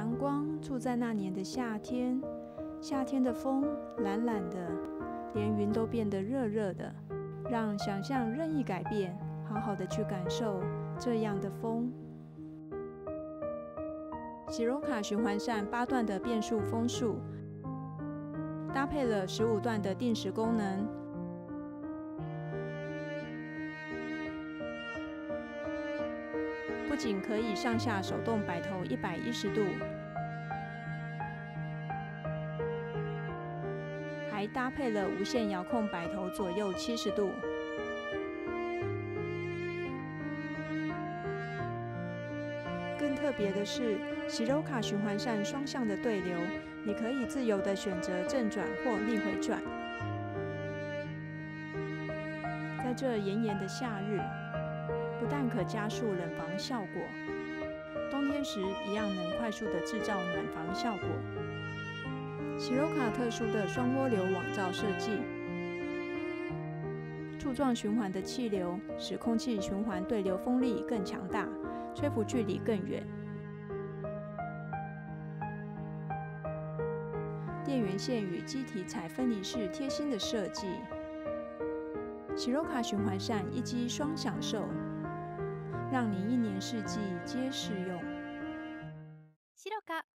阳光住在那年的夏天，夏天的风懒懒的，连云都变得热热的，让想象任意改变，好好的去感受这样的风。Siroca 循环扇8段的变速风速，搭配了15段的定时功能，不仅可以上下手动摆头110度，还搭配了无线遥控摆头左右70度。更特别的是，Siroca 循环扇双向的对流，你可以自由地选择正转或逆回转。在这炎炎的夏日，不但可加速冷房效果，冬天时一样能快速地制造暖房效果。Siroca 特殊的双涡流网罩设计，柱状循环的气流使空气循环对流风力更强大，吹拂距离更远。电源线与机体采分离式贴心的设计。Siroca 循环扇一机双享受，让你1年4季皆适用。 Siroca